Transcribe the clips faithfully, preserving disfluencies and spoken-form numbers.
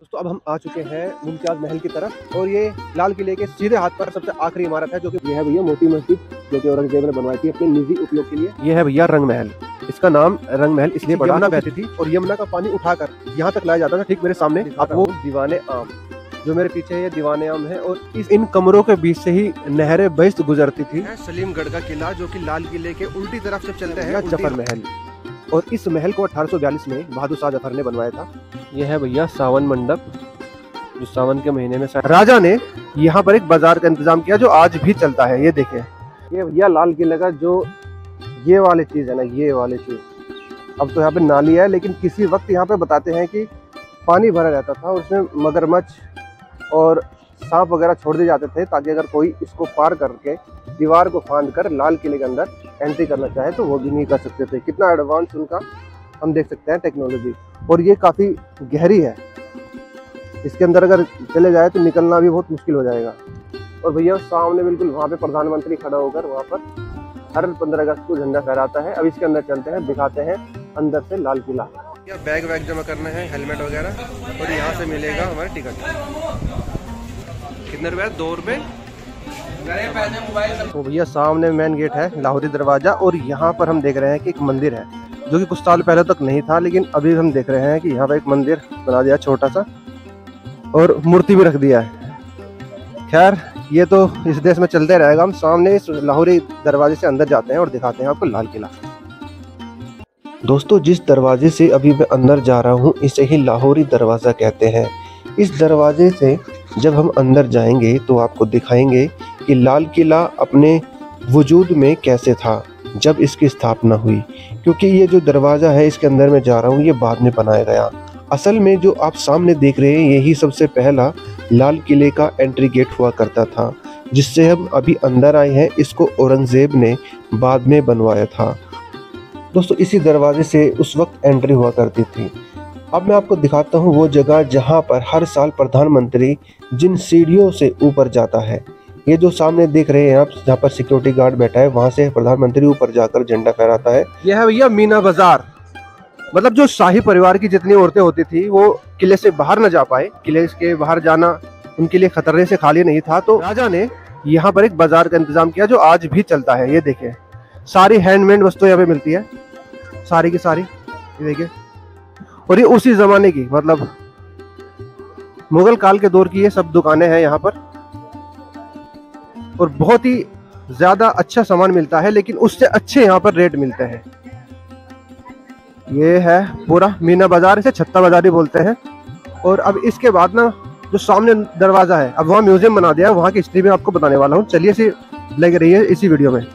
दोस्तों अब हम आ चुके हैं मुमताज महल की तरफ और ये लाल किले के सीधे हाथ पर सबसे आखिरी इमारत है जो कि यह है भैया मोती मस्जिद, जो कि औरंगजेब ने बनवाई थी अपने निजी उपयोग के लिए। यह है भैया रंग महल। इसका नाम रंग महल इसलिए पड़ा, यमुना बहती थी और यमुना का पानी उठाकर यहाँ तक लाया जाता था। ठीक मेरे सामने आपको दीवाने आम, जो मेरे पीछे ये दीवाने आम है, और इस इन कमरों के बीच से ही नहरें बहिश्त गुजरती थी। सलीमगढ़ का किला जो कि लाल किले के उल्टी तरफ से चलते हैं, जफर महल, और इस महल को अठारह सौ बयालीस में बहादुर शाह जफर ने बनवाया था। यह है भैया सावन मंडप, जो सावन के महीने में राजा ने यहाँ पर एक बाजार का इंतजाम किया जो आज भी चलता है। ये देखें, ये भैया लाल किले का जो ये वाली चीज है ना, ये वाली चीज, अब तो यहाँ पे नाली है, लेकिन किसी वक्त यहाँ पे बताते हैं कि पानी भरा रहता था और उसमें मगरमच्छ और सांप वगैरह छोड़ दिए जाते थे, ताकि अगर कोई इसको पार करके दीवार को फांद कर लाल किले के अंदर एंट्री करना चाहे तो वो भी नहीं कर सकते थे। कितना एडवांस उनका हम देख सकते हैं टेक्नोलॉजी। और ये काफ़ी गहरी है, इसके अंदर अगर चले जाए तो निकलना भी बहुत मुश्किल हो जाएगा। और भैया सामने बिल्कुल वहाँ पे प्रधानमंत्री खड़ा होकर वहाँ पर हर पंद्रह अगस्त को झंडा फहराता है। अब इसके अंदर चलते हैं, दिखाते हैं अंदर से लाल किला। या बैग वैग जमा करना है, हेलमेट वगैरह, और यहाँ से मिलेगा हमारा टिकट। कितने रुपए? दो रुपये। तो भैया सामने मेन गेट है लाहौरी दरवाजा, और यहाँ पर हम देख रहे हैं कि एक मंदिर है जो कि कुछ साल पहले तक नहीं था, लेकिन अभी हम देख रहे हैं कि यहाँ पर एक मंदिर बना दिया छोटा सा, और मूर्ति भी रख दिया है। खैर ये तो इस देश में चलते रहेगा। हम सामने इस लाहौरी दरवाजे से अंदर जाते हैं और दिखाते हैं आपको लाल किला। दोस्तों जिस दरवाजे से अभी मैं अंदर जा रहा हूँ इसे ही लाहौरी दरवाज़ा कहते हैं। इस दरवाजे से जब हम अंदर जाएंगे तो आपको दिखाएंगे कि लाल किला अपने वजूद में कैसे था जब इसकी स्थापना हुई, क्योंकि ये जो दरवाज़ा है इसके अंदर मैं जा रहा हूँ ये बाद में बनाया गया। असल में जो आप सामने देख रहे हैं यही सबसे पहला लाल किले का एंट्री गेट हुआ करता था, जिससे हम अभी अंदर आए हैं। इसको औरंगजेब ने बाद में बनवाया था। दोस्तों इसी दरवाजे से उस वक्त एंट्री हुआ करती थी। अब मैं आपको दिखाता हूँ वो जगह जहाँ पर हर साल प्रधानमंत्री जिन सीढ़ियों से ऊपर जाता है। ये जो सामने देख रहे हैं आप, जहाँ पर सिक्योरिटी गार्ड बैठा है, वहाँ से प्रधानमंत्री ऊपर जाकर झंडा फहराता है। यह है भैया मीना बाजार, मतलब जो शाही परिवार की जितनी औरतें होती थी वो किले से बाहर न जा पाए, किले के बाहर जाना उनके लिए खतरे से खाली नहीं था, तो राजा ने यहाँ पर एक बाजार का इंतजाम किया जो आज भी चलता है। ये देखें, सारी हैंडमेड वस्तुएं यहाँ पे मिलती है, सारी की सारी, ये देखिए। और ये उसी जमाने की, मतलब मुगल काल के दौर की ये सब दुकानें हैं यहाँ पर, और बहुत ही ज्यादा अच्छा सामान मिलता है, लेकिन उससे अच्छे यहाँ पर रेट मिलते हैं। ये है पूरा मीना बाजार, इसे छत्ता बाजार ही बोलते हैं। और अब इसके बाद ना जो सामने दरवाजा है, अब वहाँ म्यूजियम बना दिया है, वहाँ की हिस्ट्री में आपको बताने वाला हूँ। चलिए इसी लग रही है इसी वीडियो में।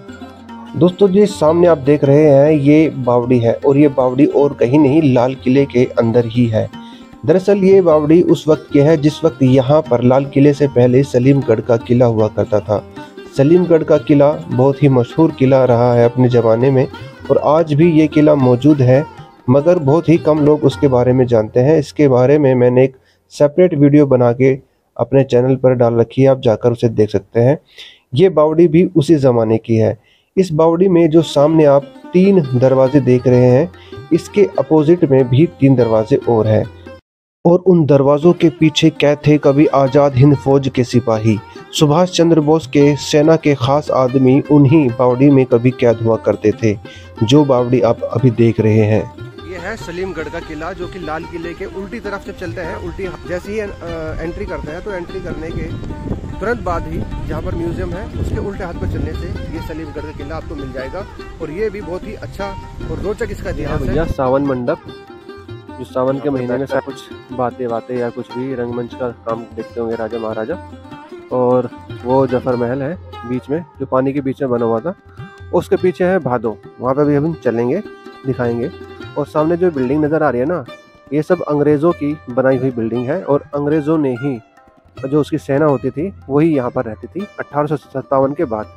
दोस्तों जी सामने आप देख रहे हैं ये बावड़ी है, और ये बावड़ी और कहीं नहीं लाल किले के अंदर ही है। दरअसल ये बावड़ी उस वक्त की है जिस वक्त यहाँ पर लाल किले से पहले सलीमगढ़ का किला हुआ करता था। सलीमगढ़ का किला बहुत ही मशहूर किला रहा है अपने ज़माने में, और आज भी ये किला मौजूद है, मगर बहुत ही कम लोग उसके बारे में जानते हैं। इसके बारे में मैंने एक सेपरेट वीडियो बना के अपने चैनल पर डाल रखी है, आप जाकर उसे देख सकते हैं। ये बावड़ी भी उसी ज़माने की है। इस बावड़ी में जो सामने आप तीन दरवाजे देख रहे हैं, इसके अपोजिट में भी तीन दरवाजे और हैं, और उन दरवाज़ों के पीछे कैद थे कभी आज़ाद हिंद फौज के सिपाही, सुभाष चंद्र बोस के सेना के खास आदमी उन्हीं बावड़ी में कभी कैद हुआ करते थे, जो बावड़ी आप अभी देख रहे हैं। ये है सलीमगढ़ का किला जो कि लाल किले के उल्टी तरफ से चलते हैं। उल्टी जैसे ही एंट्री करते हैं तो एंट्री करने के तुरंत बाद ही जहाँ पर म्यूजियम है उसके उल्टे हाथ पर चलने से ये सलीमगढ़ का किला आपको मिल जाएगा। और ये भी बहुत ही अच्छा और रोचक इसका इतिहास है। भैया सावन मंडप, जो सावन के महीने में सब कुछ बातें बातें या कुछ भी रंगमंच का काम देखते होंगे राजा महाराजा। और वो जफर महल है बीच में, जो पानी के बीच में बना हुआ था, उसके पीछे है भादो, वहाँ पे भी हम चलेंगे, दिखाएंगे। और सामने जो बिल्डिंग नज़र आ रही है ना, ये सब अंग्रेज़ों की बनाई हुई बिल्डिंग है, और अंग्रेज़ों ने ही, जो उसकी सेना होती थी वही यहाँ पर रहती थी अट्ठारह सौ सत्तावन के बाद।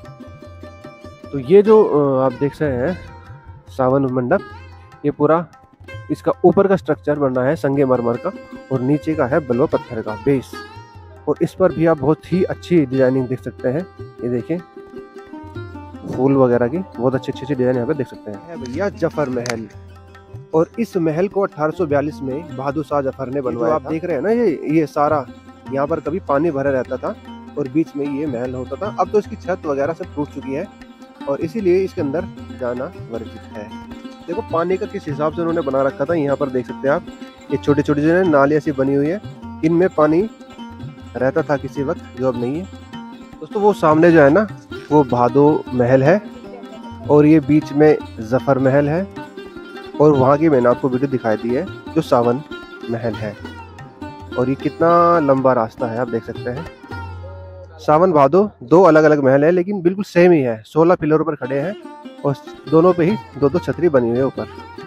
तो ये जो आप देख रहे हैं सावन मंडप, ये पूरा इसका ऊपर का स्ट्रक्चर बना है संगमरमर का, और नीचे का है बलुआ पत्थर का बेस, और इस पर भी आप बहुत ही अच्छी डिजाइनिंग देख सकते हैं। ये देखें, फूल वगैरह की बहुत अच्छी अच्छी अच्छी डिजाइन यहाँ पे देख सकते हैं। भैया जफर महल, और इस महल को अठारह सौ बयालीस में बहादुर शाह जफर ने बनवाया। आप देख रहे हैं ना, ये ये सारा यहाँ पर कभी पानी भरा रहता था और बीच में ये महल होता था। अब तो इसकी छत वगैरह सब टूट चुकी है और इसीलिए इसके अंदर जाना वर्जित है। देखो पानी का किस हिसाब से उन्होंने बना रखा था। यहाँ पर देख सकते हैं आप, ये छोटी छोटी जो है नाली ऐसी बनी हुई है, इनमें पानी रहता था किसी वक्त, जो अब नहीं है। दोस्तों वो सामने जो है ना, वो बहादुर महल है और ये बीच में जफर महल है और वहाँ की मैंने आपको वीडियो दिखाई दी है जो सावन महल है। और ये कितना लंबा रास्ता है, आप देख सकते हैं। सावन बहादुर दो अलग अलग महल है लेकिन बिल्कुल सेम ही है। सोलह पिलरों पर खड़े हैं और दोनों पे ही दो दो छतरी बनी हुई है ऊपर।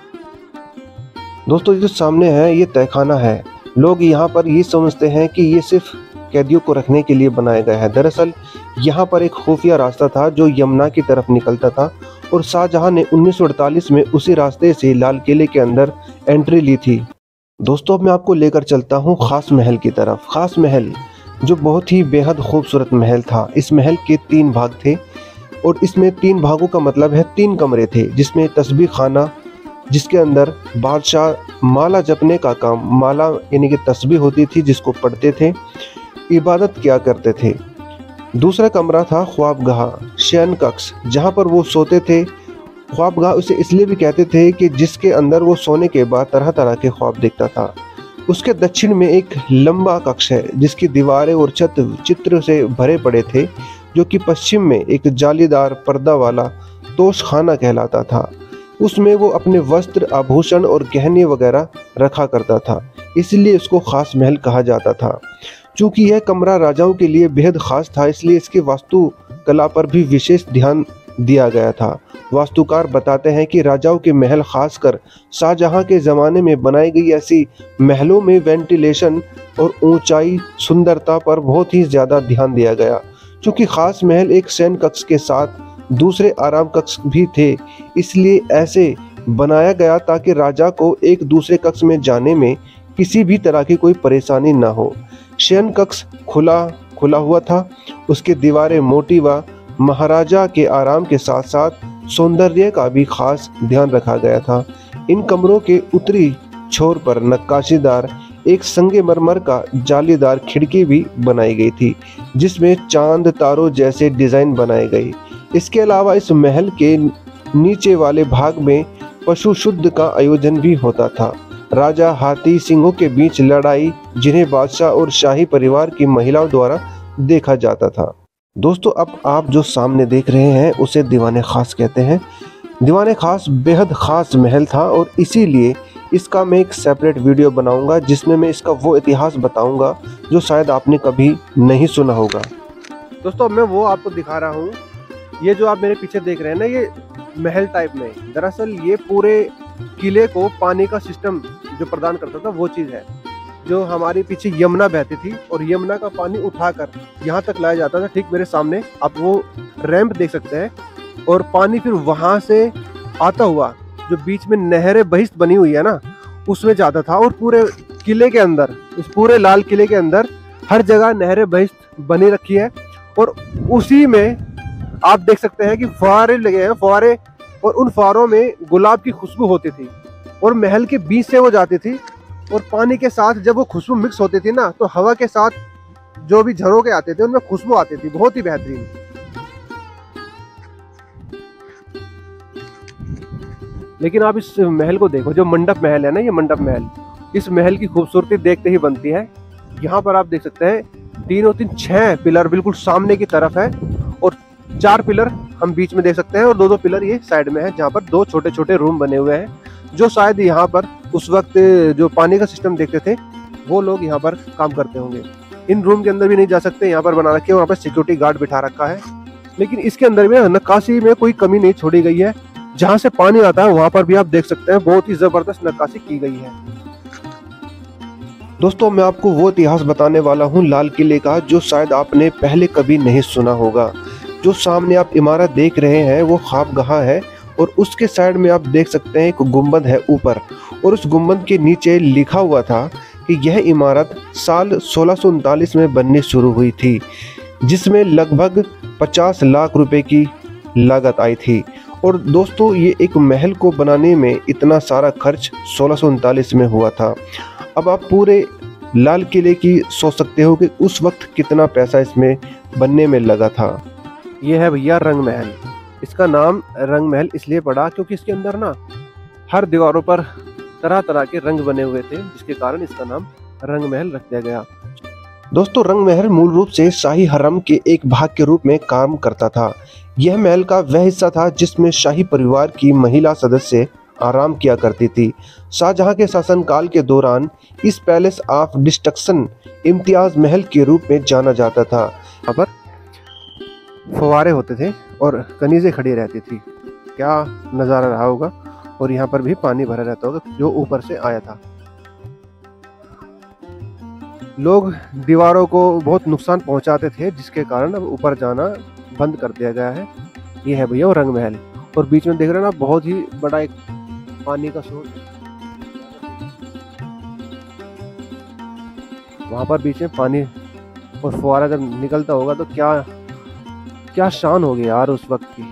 दोस्तों जो सामने है ये तहखाना है। लोग यहाँ पर ये समझते हैं कि ये सिर्फ कैदियों को रखने के लिए बनाया गया है। दरअसल यहाँ पर एक खुफिया रास्ता था जो यमुना की तरफ निकलता था और शाहजहां ने उन्नीस सौ अड़तालीस में उसी रास्ते से लाल किले के अंदर एंट्री ली थी। दोस्तों अब मैं आपको लेकर चलता हूँ खास महल की तरफ। खास महल जो बहुत ही बेहद खूबसूरत महल था। इस महल के तीन भाग थे और इसमें तीन भागों का मतलब है तीन कमरे थे, जिसमें तस्बीह खाना, जिसके अंदर बादशाह माला जपने का काम, माला यानी कि तस्बीह होती थी जिसको पढ़ते थे, इबादत किया करते थे। दूसरा कमरा था ख्वाबगाह, शयन कक्ष, जहाँ पर वो सोते थे। ख्वाबगाह उसे इसलिए भी कहते थे कि जिसके अंदर वो सोने के बाद तरह तरह के ख्वाब देखता था। उसके दक्षिण में एक लंबा कक्ष है जिसकी दीवारें और छत चित्र से भरे पड़े थे, जो कि पश्चिम में एक जालीदार पर्दा वाला तोशखाना कहलाता था। उसमें वो अपने वस्त्र, आभूषण और गहने वगैरह रखा करता था, इसलिए इसको खास महल कहा जाता था। चूँकि यह कमरा राजाओं के लिए बेहद खास था, इसलिए इसकी वास्तु कला पर भी विशेष ध्यान दिया गया था। वास्तुकार बताते हैं कि राजाओं के महल, खासकर शाहजहां के ज़माने में बनाई गई ऐसी महलों में वेंटिलेशन और ऊंचाई, सुंदरता पर बहुत ही ज़्यादा ध्यान दिया गया। चूँकि खास महल एक शयन कक्ष के साथ दूसरे आराम कक्ष भी थे, इसलिए ऐसे बनाया गया ताकि राजा को एक दूसरे कक्ष में जाने में किसी भी तरह की कोई परेशानी ना हो। शयन कक्ष खुला खुला हुआ था, उसकी दीवारें मोटी व महाराजा के आराम के साथ साथ सौंदर्य का भी खास ध्यान रखा गया था। इन कमरों के उत्तरी छोर पर नक्काशीदार एक संगमरमर का जालीदार खिड़की भी बनाई गई थी, जिसमें चांद तारों जैसे डिजाइन बनाए गए। इसके अलावा इस महल के नीचे वाले भाग में पशु शुद्ध का आयोजन भी होता था। राजा हाथी सिंहों के बीच लड़ाई, जिन्हें बादशाह और शाही परिवार की महिलाओं द्वारा देखा जाता था। दोस्तों अब आप जो सामने देख रहे हैं उसे दीवाने खास कहते हैं। दीवाने खास बेहद खास महल था और इसीलिए इसका मैं एक सेपरेट वीडियो बनाऊंगा, जिसमें मैं इसका वो इतिहास बताऊंगा जो शायद आपने कभी नहीं सुना होगा। दोस्तों मैं वो आपको दिखा रहा हूँ। ये जो आप मेरे पीछे देख रहे हैं ना, ये महल टाइप में, दरअसल ये पूरे किले को पानी का सिस्टम जो प्रदान करता था वो चीज़ है। जो हमारे पीछे यमुना बहती थी और यमुना का पानी उठाकर यहाँ तक लाया जाता था। ठीक मेरे सामने आप वो रैंप देख सकते हैं और पानी फिर वहाँ से आता हुआ जो बीच में नहरें बहिश्त बनी हुई है ना, उसमें जाता था। और पूरे किले के अंदर, इस पूरे लाल किले के अंदर हर जगह नहरें बहिश्त बनी रखी है और उसी में आप देख सकते हैं कि फुहारे लगे हैं, फुहारे, और उन फुहारों में गुलाब की खुशबू होती थी और महल के बीच से वो जाती थी और पानी के साथ जब वो खुशबू मिक्स होती थी ना, तो हवा के साथ जो भी झरोके आते थे उनमें खुशबू आती थी, बहुत ही बेहतरीन। लेकिन आप इस महल को देखो, जो मंडप महल है ना, ये मंडप महल, इस महल की खूबसूरती देखते ही बनती है। यहाँ पर आप देख सकते हैं तीनों तीन छह पिलर बिल्कुल सामने की तरफ है और चार पिलर हम बीच में देख सकते हैं और दो दो पिलर ये साइड में है, जहाँ पर दो छोटे छोटे रूम बने हुए हैं, जो शायद यहाँ पर उस वक्त जो पानी का सिस्टम देखते थे वो लोग यहाँ पर काम करते होंगे। इन रूम के अंदर भी नहीं जा सकते, यहाँ पर बना रखे हैं, वहाँ पर सिक्योरिटी गार्ड बिठा रखा है। लेकिन इसके अंदर भी नक्काशी में कोई कमी नहीं छोड़ी गई है। जहाँ से पानी आता है वहाँ पर भी आप देख सकते हैं बहुत ही जबरदस्त नक्काशी की गई है। दोस्तों मैं आपको वो इतिहास बताने वाला हूँ लाल किले का, जो शायद आपने पहले कभी नहीं सुना होगा। जो सामने आप इमारत देख रहे हैं वो ख्वाबगाह है और उसके साइड में आप देख सकते हैं एक गुंबद है ऊपर, और उस गुंबद के नीचे लिखा हुआ था कि यह इमारत साल सोलह सौ उनतालीस में बननी शुरू हुई थी, जिसमें लगभग पचास लाख रुपए की लागत आई थी और दोस्तों ये एक महल को बनाने में इतना सारा खर्च सोलह सौ उनतालीस में हुआ था। अब आप पूरे लाल किले की सोच सकते हो कि उस वक्त कितना पैसा इसमें बनने में लगा था। ये है भैया रंग महल। इसका नाम रंग महल इसलिए पड़ा क्योंकि इसके अंदर ना हर दीवारों पर तरह तरह के रंग बने हुए थे, जिसके कारण इसका नाम रंग महल रख दिया गया। दोस्तों रंग महल मूल रूप से शाही हरम के एक भाग के रूप में काम करता था। यह महल का वह हिस्सा था जिसमें शाही परिवार की महिला सदस्य आराम किया करती थी। शाहजहां के शासनकाल के दौरान इस पैलेस ऑफ डिस्ट्रक्शन इम्तियाज महल के रूप में जाना जाता था। यहाँ पर फव्वारे होते थे और कनीजें खड़ी रहती थी। क्या नज़ारा रहा होगा। और यहाँ पर भी पानी भरा रहता होगा जो ऊपर से आया था। लोग दीवारों को बहुत नुकसान पहुंचाते थे, जिसके कारण अब ऊपर जाना बंद कर दिया गया है। ये है भैया वो रंग महल। और बीच में देख रहे हैं ना, बहुत ही बड़ा एक पानी का सोर्स। वहां पर बीच में पानी और फुवारा जब निकलता होगा तो क्या क्या शान होगी यार उस वक्त की।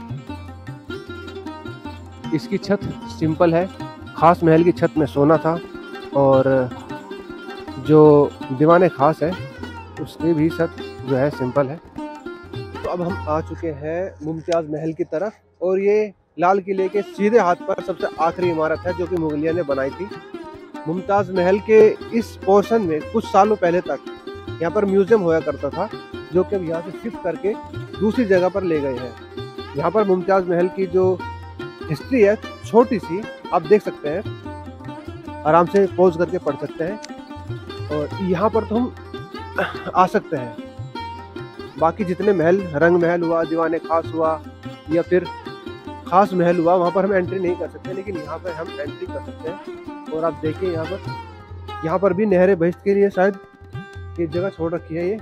इसकी छत सिंपल है। खास महल की छत में सोना था और जो दीवाने खास है उसकी भी छत जो है सिंपल है। तो अब हम आ चुके हैं मुमताज महल की तरफ और ये लाल किले के सीधे हाथ पर सबसे आखिरी इमारत है जो कि मुगलिया ने बनाई थी। मुमताज महल के इस पोर्शन में कुछ सालों पहले तक यहाँ पर म्यूजियम होया करता था, जो कि अब यहाँ से शिफ्ट करके दूसरी जगह पर ले गए हैं। यहाँ पर मुमताज महल की जो हिस्ट्री है छोटी सी, आप देख सकते हैं, आराम से पॉज करके पढ़ सकते हैं। और यहाँ पर तो हम आ सकते हैं। बाकी जितने महल, रंग महल हुआ, दीवाने खास हुआ या फिर खास महल हुआ, वहाँ पर हम एंट्री नहीं कर सकते, लेकिन यहाँ पर हम एंट्री कर सकते हैं। और आप देखिए यहाँ पर यहाँ पर भी नहरे बहिश्त के लिए शायद ये जगह छोड़ रखी है। ये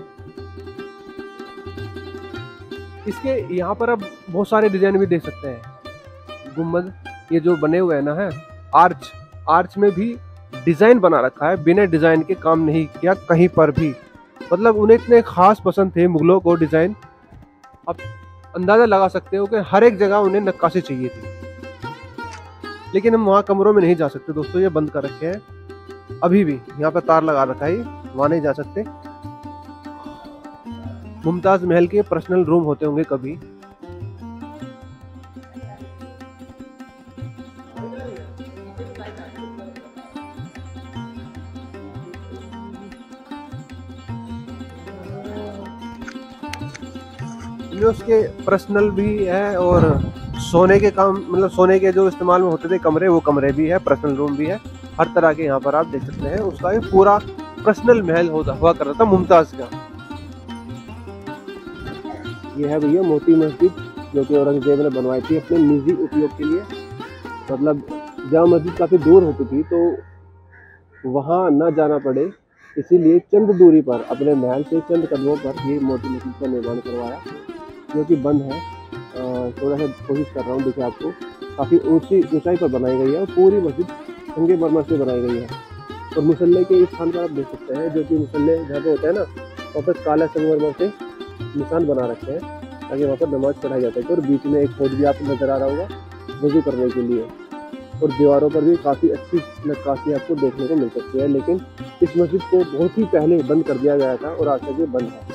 इसके यहाँ पर आप बहुत सारे डिजाइन भी देख सकते हैं। गुम्बद ये जो बने हुए हैं ना, है आर्च, आर्च में भी डिजाइन बना रखा है। बिना डिजाइन के काम नहीं किया कहीं पर भी। मतलब उन्हें इतने खास पसंद थे मुगलों को डिजाइन, आप अंदाजा लगा सकते हो कि हर एक जगह उन्हें नक्काशी चाहिए थी। लेकिन हम वहाँ कमरों में नहीं जा सकते दोस्तों, ये बंद कर रखे हैं अभी भी। यहाँ पर तार लगा रखा है, वहाँ नहीं जा सकते। मुमताज महल के पर्सनल रूम होते होंगे कभी। उसके पर्सनल भी है और सोने के काम, मतलब सोने के जो इस्तेमाल में होते थे कमरे, वो कमरे भी है, पर्सनल रूम भी है। हर तरह के यहाँ पर आप देख सकते हैं। उसका एक पूरा पर्सनल महल होता हुआ करता था मुमताज का। ये है भैया मोती मस्जिद, जो कि औरंगजेब ने बनवाई थी अपने निजी उपयोग के लिए। मतलब जहाँ मस्जिद काफ़ी दूर होती थी तो वहाँ न जाना पड़े, इसीलिए चंद दूरी पर अपने महल से चंद कदमों पर ये मोती मस्जिद का निर्माण करवाया, जो कि बंद है। थोड़ा सा कोशिश कर रहा हूँ, देखिए आपको काफ़ी ऊंची ऊंचाई पर बनाई गई है और पूरी मस्जिद संगमरमर से बनाई गई है। और मुसल्ले के इस स्थान पर आप देख सकते हैं, जो कि मुसल्ले जहाँ पे होता है ना, वहाँ पर काला संगमरमर से निशान बना रखे हैं ताकि वहाँ पर नमाज पढ़ाई जा सके। और बीच में एक फौज भी आपको नजर आ रहा होगा वजू करने के लिए। और दीवारों पर भी काफ़ी अच्छी नक्काशी आपको देखने को मिल सकती है। लेकिन इस मस्जिद को बहुत ही पहले बंद कर दिया गया था और आज तक ये बंद है।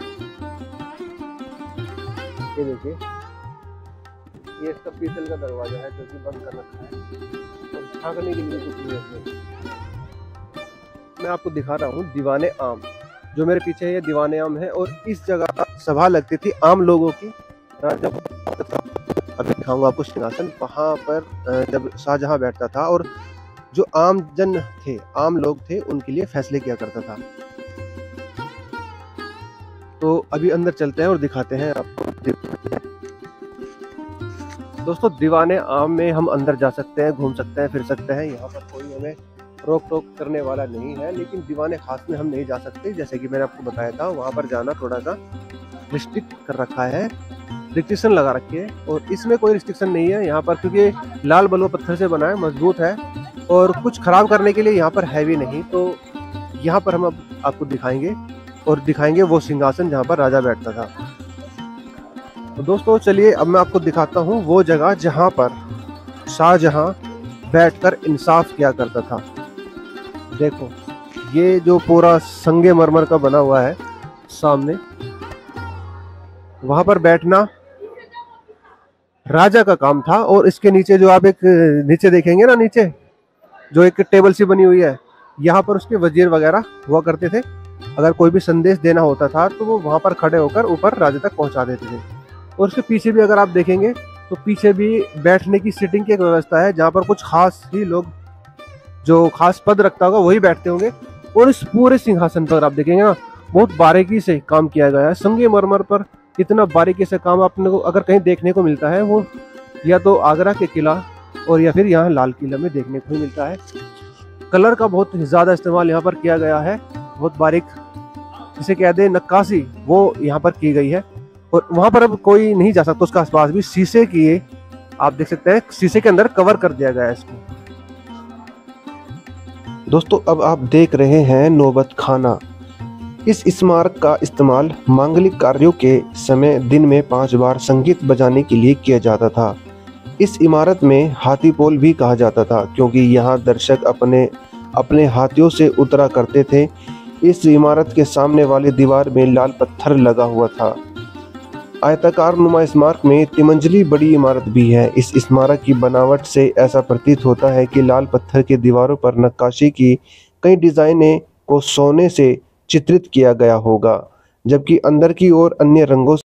ये देखिए, ये इसका पीतल का दरवाजा है जो कि बंद कर रखा है और झांकने के लिए कुछ नहीं है। मैं आपको दिखा रहा हूँ दीवाने आम, जो मेरे पीछे है, ये दीवाने आम है। और इस जगह सभा लगती थी आम लोगों की। राजा अभी दिखाऊंगा आपको सिंहासन, वहाँ पर जब शाहजहां बैठता था और जो आम जन थे, आम लोग थे, उनके लिए फैसले किया करता था। तो अभी अंदर चलते हैं और दिखाते हैं आपको। दोस्तों दीवाने आम में हम अंदर जा सकते हैं, घूम सकते हैं, फिर सकते हैं। यहाँ पर कोई हमें रोक टोक करने वाला नहीं है। लेकिन दीवाने खास में हम नहीं जा सकते, जैसे कि मैंने आपको बताया था। वहाँ पर जाना थोड़ा सा रिस्ट्रिक्ट कर रखा है, रिस्ट्रिक्शन लगा रखी है। और इसमें कोई रिस्ट्रिक्शन नहीं है यहाँ पर, क्योंकि लाल बलुआ पत्थर से बना है, मजबूत है और कुछ खराब करने के लिए यहाँ पर है भी नहीं। तो यहाँ पर हम अब आपको दिखाएंगे और दिखाएंगे वो सिंहासन जहाँ पर राजा बैठता था। तो दोस्तों चलिए अब मैं आपको दिखाता हूँ वो जगह जहाँ पर शाहजहां बैठकर इंसाफ किया करता था। देखो ये जो पूरा संगे मरमर का बना हुआ है सामने, वहां पर बैठना राजा का काम था। और इसके नीचे जो आप एक नीचे देखेंगे ना, नीचे जो एक टेबल सी बनी हुई है, यहाँ पर उसके वजीर वगैरह हुआ करते थे। अगर कोई भी संदेश देना होता था तो वो वहां पर खड़े होकर ऊपर राजा तक पहुंचा देते थे। और उसके पीछे भी अगर आप देखेंगे तो पीछे भी बैठने की सीटिंग की एक व्यवस्था है, जहाँ पर कुछ खास ही लोग जो खास पद रखता होगा वही बैठते होंगे। और इस पूरे सिंहासन पर आप देखेंगे ना, बहुत बारीकी से काम किया गया है। संगे मरमर पर इतना बारीकी से काम आपने को अगर कहीं देखने को मिलता है, वो या तो आगरा के किला और या फिर यहाँ लाल किला में देखने को ही मिलता है। कलर का बहुत ज्यादा इस्तेमाल यहाँ पर किया गया है, बहुत बारीक जिसे कह दे नक्काशी वो यहाँ पर की गई है। और वहां पर अब कोई नहीं जा सकता उसका आसपास भी। शीशे की आप देख सकते हैं, शीशे के अंदर कवर कर दिया गया है इसको। दोस्तों अब आप देख रहे हैं नौबत खाना। इस स्मारक का इस्तेमाल मांगलिक कार्यों के समय दिन में पांच बार संगीत बजाने के लिए किया जाता था। इस इमारत में हाथी पोल भी कहा जाता था, क्योंकि यहाँ दर्शक अपने अपने हाथियों से उतरा करते थे। इस इमारत के सामने वाली दीवार में लाल पत्थर लगा हुआ था। आयताकार नुमा स्मारक में तिमंजली बड़ी इमारत भी है। इस स्मारक की बनावट से ऐसा प्रतीत होता है कि लाल पत्थर की दीवारों पर नक्काशी की कई डिजाइनें को सोने से चित्रित किया गया होगा, जबकि अंदर की ओर अन्य रंगों